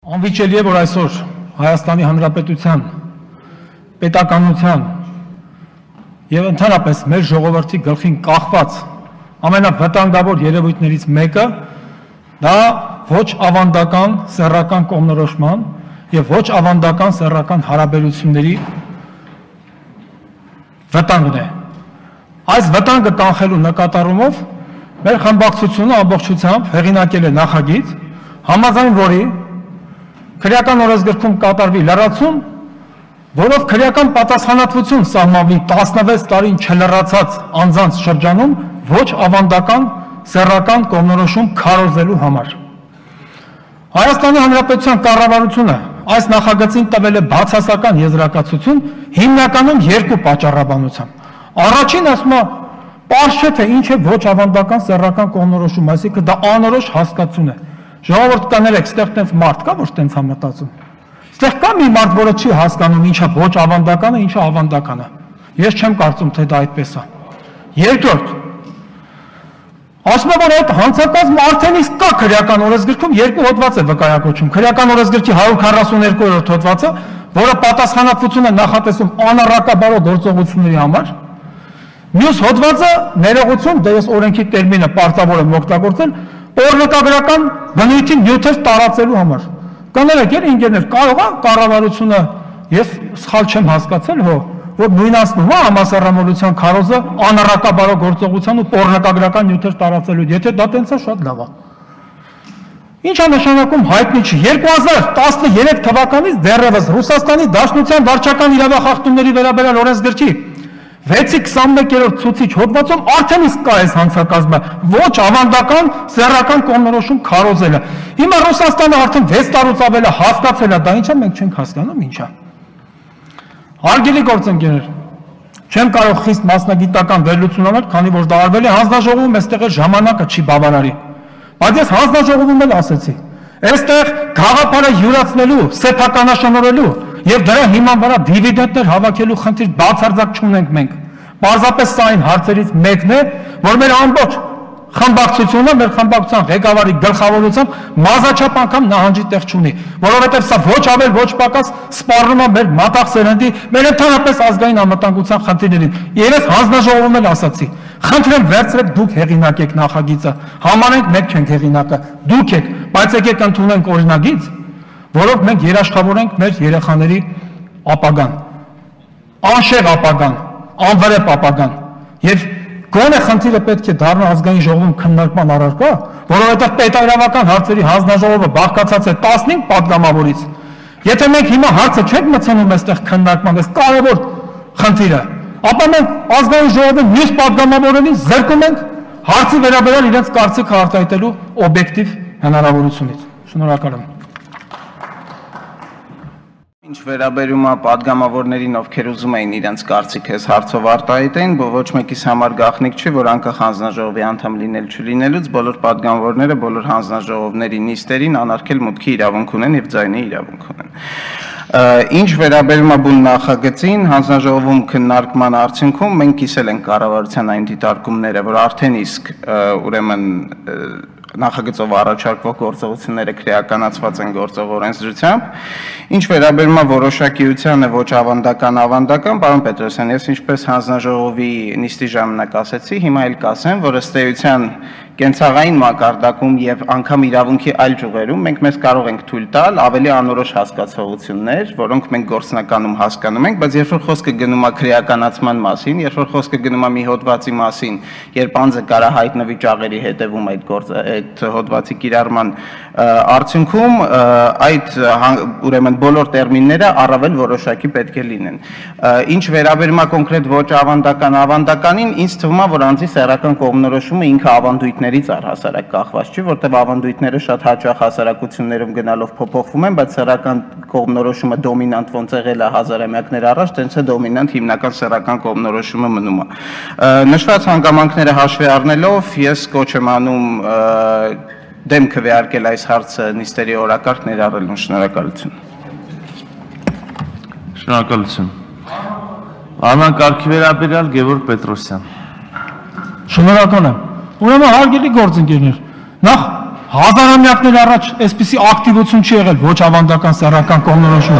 Անվիճելի է, որ այսօր Հայաստանի Հանրապետության պետականության եւ ընդհանրապես մեր ժողովրդի գլխին կախված ամենավտանգավոր երևույթներից մեկը դա ոչ ավանդական սեռական կողմնորոշման եւ ոչ ավանդական սեռական հարաբերությունների վտանգն է։ Այս վտանգը կանխելու նկատառումով մեր խմբակցությունը ամբողջությամբ հեղինակել է նախագիծ, համաձայն որի քրեական օրենսգրքում կատարվի լրացում, որով քրեական պատասխանատվություն սահմանվի 16 տարին չլրացած անձանց շրջանում ոչ ավանդական սեռական կողմնորոշում քարոզելու համար։ Հայաստանի Հանրապետության կառավարությունը այս նախագծին տվել է բացասական եզրակացություն հիմնականում երկու պատճառաբանությամբ։ Առաջին ասում է, պարզ չէ թե ինչ է ոչ ավանդական սեռական կողմնորոշում, այսինքն դա անորոշ հասկացություն է։ Ժողովուրդ կաներեք, ստեղ տենց մարդ կա, որ տենց է մտածում։ Ստեղ կա մի մարդ, որը չի հասկանում ինչա ոչ ավանդականը, ինչա ավանդականը։ Ես չեմ կարծում, թե դա այդպես է։ Երկրորդ, ասում է, որ այդ հանցակազմը արդեն իսկ կա քրեական օրենսգրքում, երկու հոդված է վկայակոչում։ Քրեական օրենսգրքի 142-րդ հոդվածը, որը պատասխանատվություն է նախատեսում անառակաբարո գործողությունների համար։ Մյուս հոդվածը ներողություն, դե ես օրենքի տերմինը պարտավոր եմ օգտագործել, օրնկագրական բնույթի նյութեր տարածելու համար։ Կաներեք, ինգեներ, կարող է կառավարությունը, ես սխալ չեմ հասկացել, որ նույնացնում է համասեռամոլության քարոզը անառակաբարո գործողության ու օրնկագրական նյութեր տարածելու, եթե դա տենց է, շատ լավ է։ Ինչ է նշանակում հայտնի չի։ 2013 թվականից դեռևս Ռուսաստանի Դաշնության վարչական իրավախախտումների վերաբերյալ օրենսգրքի 6-21-րդ ցուցիչ հոդվածում արդեն իսկ կա այս հանցակազմը ոչ ավանդական սեռական կողմնորոշում քարոզելը։ Հիմա Ռուսաստանը արդեն 6 տարուց ավել է հասկացել է, դա ինչա մենք չենք հասկանում, ինչա։ Հարգելի գործընկերներ, չեմ կարող խիստ մասնագիտական վերլուծություն անել, քանի որ դա արվել է հանձնաժողովում, այստեղ ժամանակը չի բավարարի։ Բայց ես հանձնաժողովում էլ ասեցի, այստեղ գաղափարը յուրացնելու, սեփականաշնորհելու եւ դրա հիման վրա դիվիդենտներ հավաքելու խնդիր բացարձակ չունենք մենք։ Պարզապես սա այն հարցերից մեկն է, որ մեր ամբողջ խմբակցությունը, մեր խմբակցության ղեկավարի գլխավորությամբ մազաչափ անգամ նահանջի տեղ չունի, որովհետև սա ոչ ավել ոչ պակաս սպառնում է մեր մատաղ սերնդի, մեր ընդհանրապես ազգային անվտանգության խնդիրներին։ Ես հանձնաժողովում էլ ասացի, խնդրեմ վերցրեք դուք հեղինակ եք նախագիծը, համարենք մենք չենք հեղինակը, դուք եք, բայց եկեք ընդունենք օրինագիծ, որով մենք երաշխավորենք մեր երեխաների ապագան, անշեղ ապագան, անվրեպ ապագան եւ գոնե խնդիրը պետք է դառնա ազգային ժողովում քննարկման առարկա, որովհետև պետայրավական հարցերի հանձնաժողովը բաղկացած է 15 պատգամավորից։ Եթե մենք հիմա հարցը չենք մտցնում այստեղ քննարկման, այս կարևոր խնդիրը, ապա մենք ազգային ժողովի մյուս պատգամավորներին զրկում ենք հարցի վերաբերյալ իրենց կարծիքը արտահայտելու օբյեկտիվ հնարավորությունից։ Շնորհակալ եմ։ Ինչ վերաբերում է պատգամավորներին, ովքեր ուզում էին իրենց կարծիքը այս հարցով արտահայտեն, ոչ մեկիս համար գաղտնիք չի, որ անկախ հանձնաժողովի անդամ լինել չլինելուց բոլոր պատգամավորները բոլոր հանձնաժողովների նիստերին անարգել մուտքի իրավունք ունեն եւ ձայնի իրավունք ունեն։ Ինչ վերաբերում է բուն նախագծին, հանձնաժողովում քննարկման արդյունքում մենք կիսել ենք կառավարության այն դիտարկումները, որ արդեն իսկ ուրեմն նախագծով առաջարկվող գործողությունները քրեականացված են գործող օրենսդրությամբ։ Ինչ վերաբերում է որոշակիությանը ոչ ավանդական, ավանդական, պարոն Պետրոսյան, ես ինչպես հանձնաժողովի նիստի ժամանակ ասեցի, հիմա էլ կասեմ, որ ըստ էության կենցաղային մակարդակում եւ անգամ իրավունքի այլ ճյուղերում մենք մեզ կարող ենք թույլ տալ ավելի անորոշ հասկացողություններ, որոնք մենք գործնականում հասկանում ենք, բայց երբ որ խոսքը գնում է քրեականացման մասին, երբ որ խոսքը գնում է մի հոդվածի մասին, երբ անձը կարա հայտնվի ճաղերի հետևում այդ հոդվածի կիրառման արդյունքում այդ ուրեմն բոլոր տերմինները առավել որոշակի պետք է լինեն։ Ինչ վերաբերում է կոնկրետ ոչ ավանդական, ավանդականին, ինձ թվում է, որ անձի սեռական կողմնորոշումը ինքը ավանդույթներից առհասարակ կախված չի, որտեղ ավանդույթները շատ հաճախ հասարակություններում գնալով փոփոխվում են, բայց սեռական կողմնորոշումը դոմինանտ ոնց եղել է հազարամյակներ առաջ, տենց է դոմինանտ հիմնական սեռական կողմնորոշումը մնում է։ Նշված հանգամանքները հաշվի առնելով ես կոչ եմ անում դեմ քվեարկել այս հարցը նիստերի օրակարգ ներառելուն։ Շնորհակալություն։ Շնորհակալություն։ Արման կարգի վերաբերյալ Գևորգ Պետրոսյան։ Շնորհակալ եմ։ Ուրեմն հարգելի գործընկերներ, նախ հազարամյակներ առաջ այսպիսի ակտիվություն չի եղել ոչ ավանդական սեռական կողմնորոշում։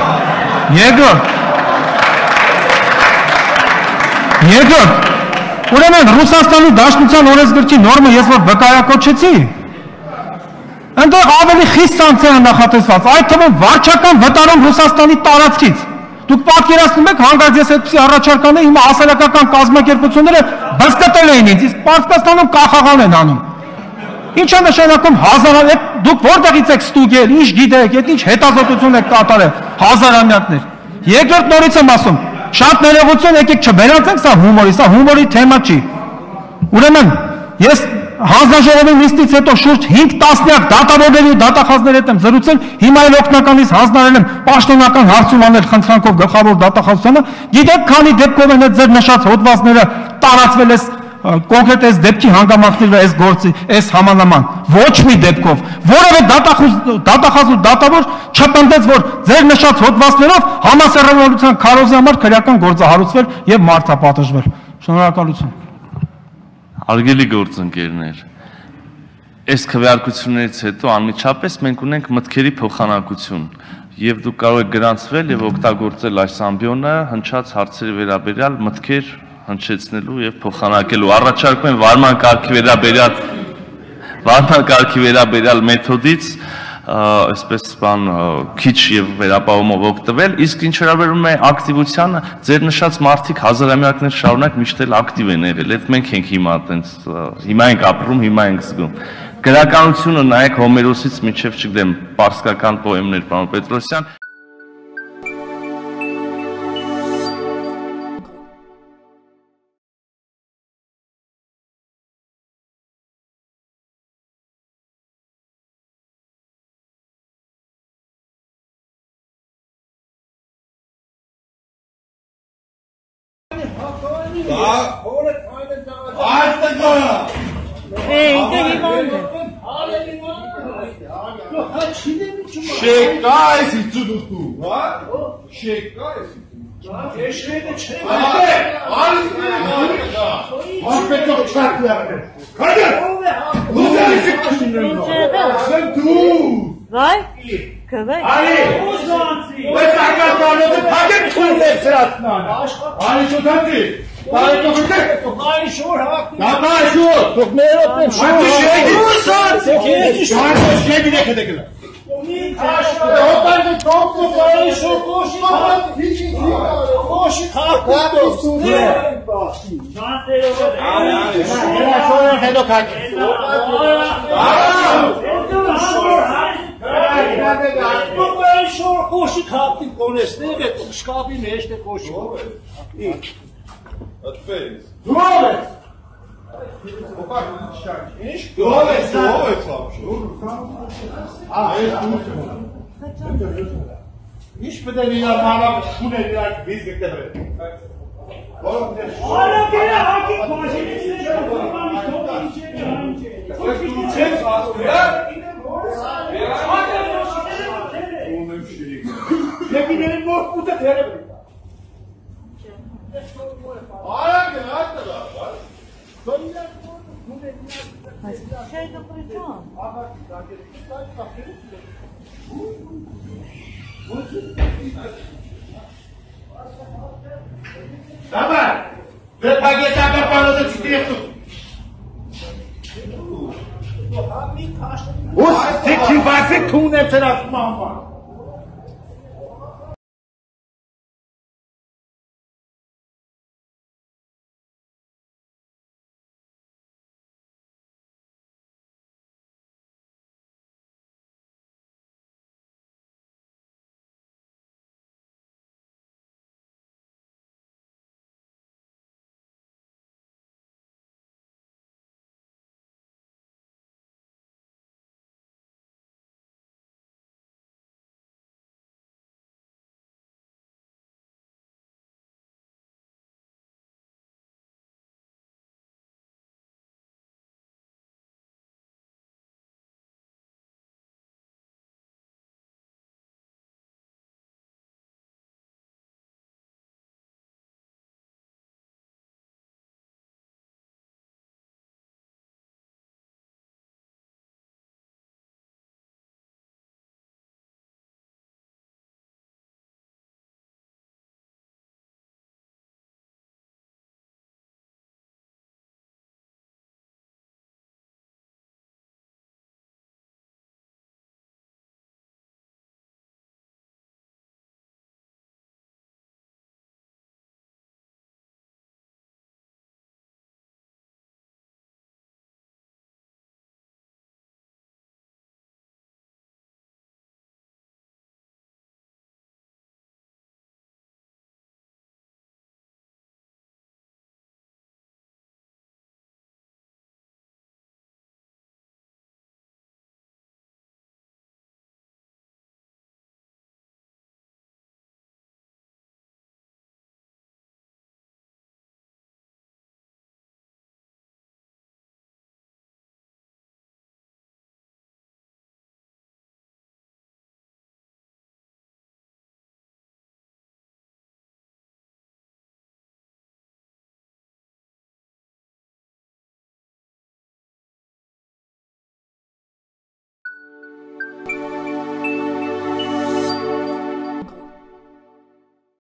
Երկրորդ, ուրեմն Ռուսաստանի Դաշնության օրենսգրքի նորմը ես որ վկայակոչեցի, այնտեղ ավելի խիստ սանկցիա նախատեսված, այդ թվում վարչական վտարում Ռուսաստանի տարածքից։ Դուք պատկերացնում եք, հանկարծ ես այդպիսի առաջարկ անեի, հիմա հասարակական կազմակերպությունները բզկտել էին ինձ, իսկ Պարսկաստանում կախաղան են անում։ Ինչ է նշանակում հազարամյակ, դուք որտեղից եք ստուգել, ինչ գիտեք, այդ ինչ հետազոտություն եք կատարել, հազարամյակներ։ Երկրորդ նորից եմ ասում, շատ ներողություն եկեք չվերածենք սա հումորի թեմա չի։ Ուրեմն, ես հանձնաժողովի նիստից հետո շուրջ 5 տասնյակ դատավորների ու դատախազների հետ եմ զրուցել, հիմա էլ օգնականից հանձնարարել եմ պաշտոնական հարցում անել խնդրանքով գլխավոր դատախազությանը, գիտեք քանի դեպքով են այդ ձեր նշած հոդվածները տարածվել այս կոնկրետ այս դեպքի հանգամանքներով այս գործի, այս համանման, ոչ մի դեպքով, որևէ դատախազ ու դատավոր չպնդեց, որ ձեր նշած հոդվածներով համասեռավորության քարոզի համար քրեական գործ է հարուցվել եւ մարդ է պատժվել։ Շնորհակալություն։ Արգելի գործընկերներ, այս քվեարկություններից հետո անմիջապես մենք ունենք մտքերի փոխանակություն եւ դուք կարող եք գրանցվել եւ օգտագործել այս ամբիոնը հնչած հարցերի վերաբերյալ մտքեր հնչեցնելու եւ փոխանակելու։ Առաջարկում եմ վարման կարգի վերաբերյալ մեթոդից այսպես բան քիչ եւ վերապահումով օգտվել, իսկ ինչ վերաբերում է ակտիվությանը, ձեր նշած մարդիկ հազարամյակներ շարունակ միշտ էլ ակտիվ են եղել, այդ մենք ենք հիմա այտենց հիմա ենք ապրում, հիմա ենք զգում։ Գրականությունը նայեք Հոմերոսից մինչև չգիտեմ պարսկական պոեմներ, պարոն Պետրոսյան։ Nici pe de mine mama spune la vizi de trebuie. Ora că era aquí mașini se transformă în Давай! Вы погибаете по поводу секрету. Вот, ты киваешь, кунем, ты нас мама.